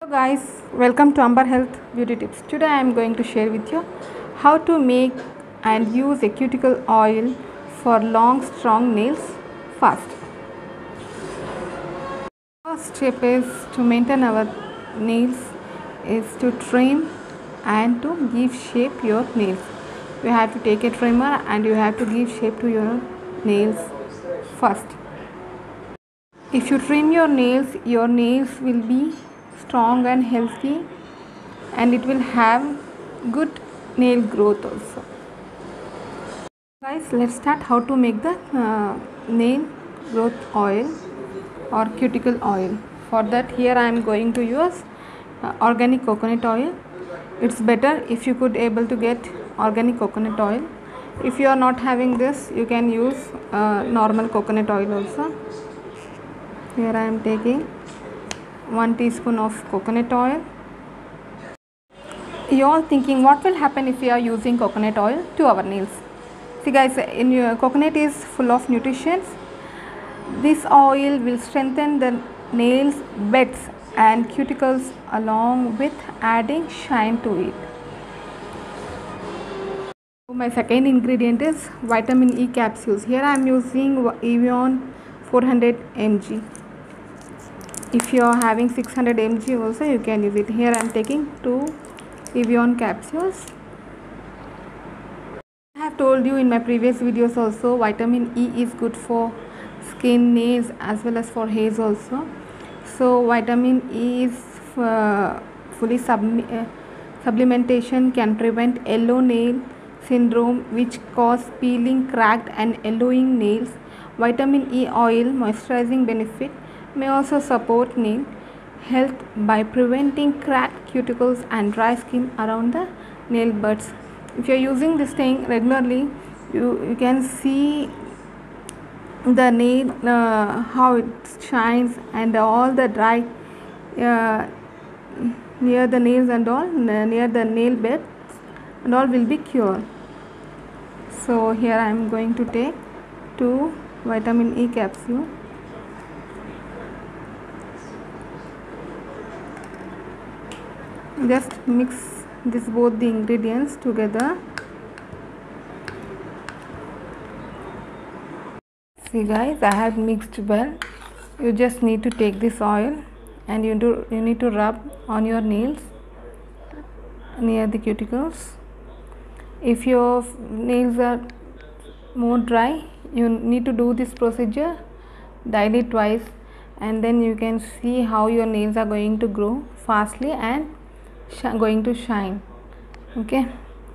Hello guys, welcome to Amber Health Beauty Tips. Today I am going to share with you how to make and use a cuticle oil for long strong nails fast. First step is to maintain our nails is to trim and to give shape your nails. You have to take a trimmer and you have to give shape to your nails first. If you trim your nails will be strong and healthy and it will have good nail growth also. Guys, let's start how to make the nail growth oil or cuticle oil. For that, here I am going to use organic coconut oil. It's better if you could able to get organic coconut oil. If you are not having this, you can use normal coconut oil also. Here I am taking 1 teaspoon of coconut oil. You all thinking what will happen if we are using coconut oil to our nails? See guys, in your coconut is full of nutrients. This oil will strengthen the nails beds and cuticles along with adding shine to it. My second ingredient is vitamin E capsules. Here I am using Evian 400 mg. If you are having 600 mg also you can use it. Here I am taking 2 Evian capsules. I have told you in my previous videos also, vitamin E is good for skin, nails as well as for hairs also. So vitamin E is fully supplementation can prevent yellow nail syndrome which cause peeling, cracked and yellowing nails. Vitamin E oil moisturizing benefit may also support nail health by preventing cracked cuticles and dry skin around the nail buds. If you are using this thing regularly, you can see the nail how it shines and all the dry near the nails and all near the nail beds and all will be cured. So here I am going to take 2 vitamin E capsule. Just mix this both the ingredients together. See guys, I have mixed well. You just need to take this oil and you need to rub on your nails near the cuticles. If your nails are more dry, you need to do this procedure daily twice and then you can see how your nails are going to grow fastly and going to shine. Okay,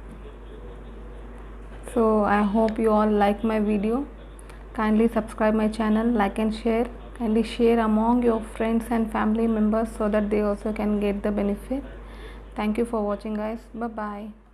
so I hope you all like my video. Kindly subscribe my channel, like and share. Kindly share among your friends and family members so that they also can get the benefit. Thank you for watching guys. Bye bye.